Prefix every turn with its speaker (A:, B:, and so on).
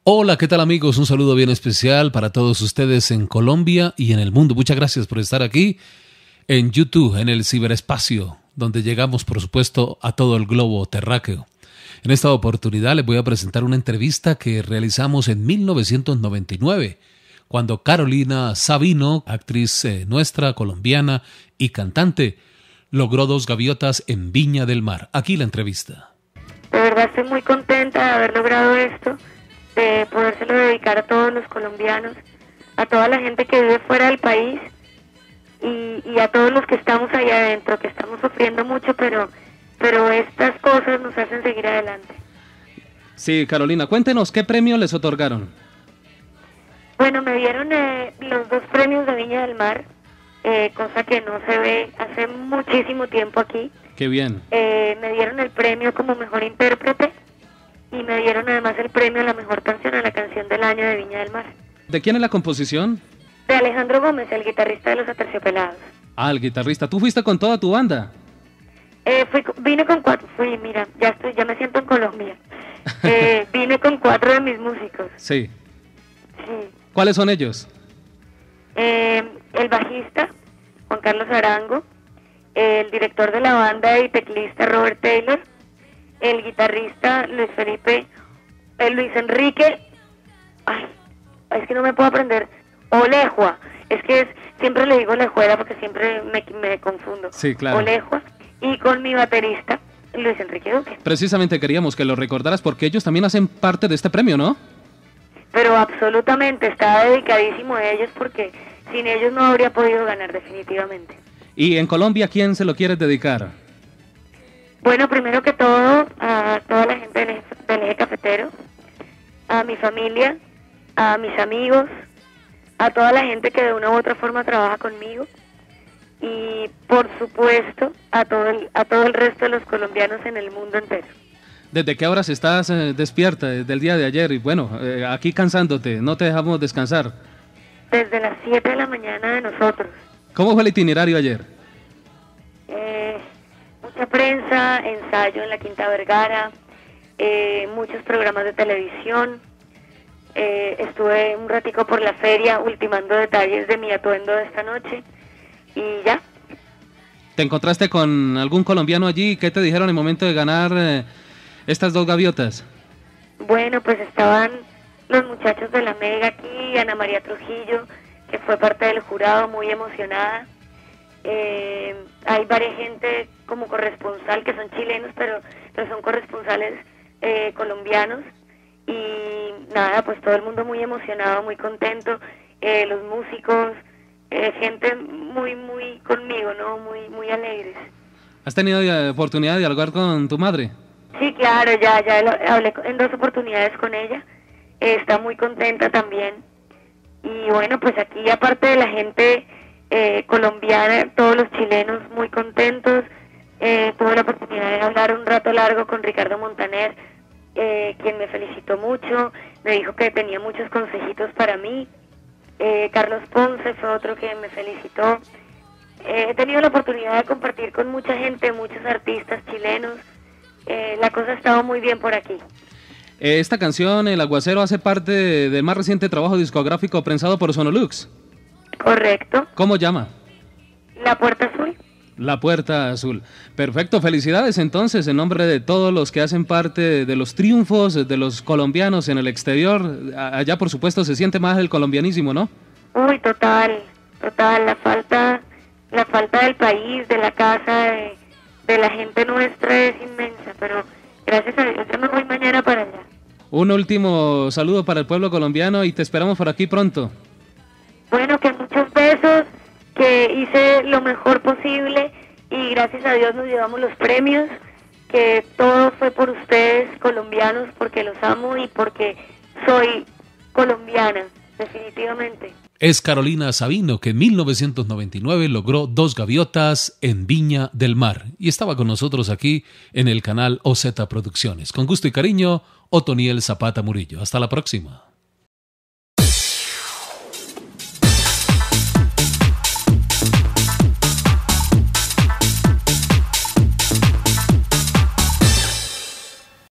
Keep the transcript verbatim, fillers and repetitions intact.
A: Hola, ¿qué tal amigos? Un saludo bien especial para todos ustedes en Colombia y en el mundo. Muchas gracias por estar aquí en YouTube, en el ciberespacio, donde llegamos, por supuesto, a todo el globo terráqueo. En esta oportunidad les voy a presentar una entrevista que realizamos en mil novecientos noventa y nueve, cuando Carolina Sabino, actriz eh, nuestra, colombiana y cantante, logró dos gaviotas en Viña del Mar. Aquí la entrevista.
B: De verdad estoy muy contenta de haber logrado esto, de podérselo dedicar a todos los colombianos, a toda la gente que vive fuera del país y, y a todos los que estamos allá adentro, que estamos sufriendo mucho, pero, pero estas cosas nos hacen seguir adelante.
C: Sí, Carolina, cuéntenos, ¿qué premio les otorgaron?
B: Bueno, me dieron eh, los dos premios de Viña del Mar, eh, cosa que no se ve hace muchísimo tiempo aquí.
C: Qué bien.
B: Eh, me dieron el premio como mejor intérprete y me dieron además el premio a la mejor canción, a la canción del año de Viña del Mar.
C: ¿De quién es la composición?
B: De Alejandro Gómez, el guitarrista de Los Aterciopelados.
C: Ah, el guitarrista. ¿Tú fuiste con toda tu banda?
B: Eh, fui, vine con cuatro, fui, mira, ya estoy, ya me siento en Colombia. Eh, vine con cuatro de mis músicos.
C: Sí.
B: Sí.
C: ¿Cuáles son ellos?
B: Eh, el bajista, Juan Carlos Arango, el director de la banda y teclista Robert Taylor, el guitarrista Luis Felipe, el Luis Enrique, ay, es que no me puedo aprender, Olejua, es que es, siempre le digo Olejuela porque siempre me, me confundo.
C: Sí, claro.
B: Olejua, y con mi baterista, Luis Enrique Duque.
C: Precisamente queríamos que lo recordaras porque ellos también hacen parte de este premio, ¿no?
B: Pero absolutamente, estaba dedicadísimo a ellos porque sin ellos no habría podido ganar definitivamente.
C: ¿Y en Colombia quién se lo quieres dedicar?
B: Bueno, primero que todo, a toda la gente del eje, del eje cafetero, a mi familia, a mis amigos, a toda la gente que de una u otra forma trabaja conmigo y, por supuesto, a todo el, a todo el resto de los colombianos en el mundo entero.
C: ¿Desde qué horas estás eh, despierta? Desde el día de ayer y bueno, eh, aquí cansándote, no te dejamos descansar.
B: Desde las siete de la mañana de nosotros.
C: ¿Cómo fue el itinerario ayer?
B: Eh, mucha prensa, ensayo en la Quinta Vergara, eh, muchos programas de televisión. Eh, estuve un ratico por la feria ultimando detalles de mi atuendo de esta noche y ya.
C: ¿Te encontraste con algún colombiano allí? ¿Qué te dijeron en el momento de ganar eh, estas dos gaviotas?
B: Bueno, pues estaban los muchachos de la Mega aquí, Ana María Trujillo, que fue parte del jurado, muy emocionada. Eh, hay varias gente como corresponsal que son chilenos, pero, pero son corresponsales eh, colombianos. Y nada, pues todo el mundo muy emocionado, muy contento, eh, los músicos, eh, gente muy, muy conmigo, ¿no? Muy, muy alegres.
C: ¿Has tenido la oportunidad de dialogar con tu madre?
B: Sí, claro, ya, ya lo, hablé en dos oportunidades con ella, eh, está muy contenta también. Y bueno, pues aquí aparte de la gente eh, colombiana, todos los chilenos muy contentos, eh, tuve la oportunidad de hablar un rato largo con Ricardo Montaner, eh, quien me felicitó mucho, me dijo que tenía muchos consejitos para mí. eh, Carlos Ponce fue otro que me felicitó. Eh, he tenido la oportunidad de compartir con mucha gente, muchos artistas chilenos. Eh, la cosa ha estado muy bien por aquí.
C: Eh, esta canción, El Aguacero, hace parte de- del más reciente trabajo discográfico prensado por Sonolux.
B: Correcto.
C: ¿Cómo llama?
B: La Puerta Azul.
C: La Puerta Azul. Perfecto, felicidades entonces en nombre de todos los que hacen parte de los triunfos de los colombianos en el exterior. A- Allá por supuesto se siente más el colombianismo, ¿no?
B: Uy, total, total, la falta, la falta del país, de la casa, de, de la gente nuestra es inmensa, pero gracias a Dios yo me voy mañana para allá.
C: Un último saludo para el pueblo colombiano y te esperamos por aquí pronto.
B: Bueno, que muchos besos, que hice lo mejor posible y gracias a Dios nos llevamos los premios, que todo fue por ustedes colombianos, porque los amo y porque soy colombiana, definitivamente.
A: Es Carolina Sabino, que en mil novecientos noventa y nueve logró dos gaviotas en Viña del Mar y estaba con nosotros aquí en el canal O Z Producciones. Con gusto y cariño, Otoniel Zapata Murillo. Hasta la próxima.